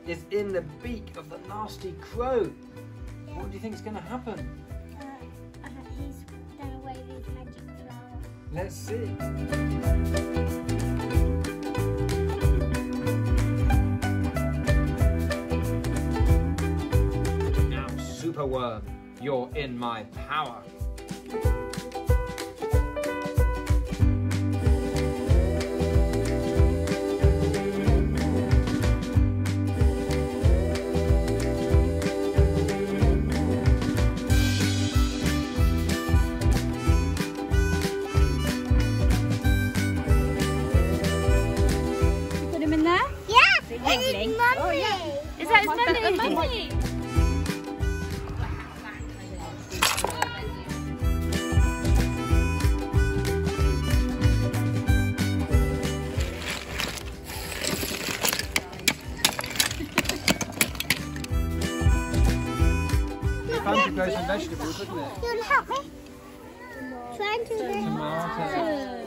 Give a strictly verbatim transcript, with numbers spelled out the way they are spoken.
is in the beak of the nasty crow. What do you think is going to happen? Uh, uh, he's going to wave his magic flower. Let's see. Now, Superworm, you're in my power. It's Mummy. Oh, yeah. Is that his mummy? Mummy. Time to grow some vegetables, isn't it? You want to help me? Trying to Tomatoes.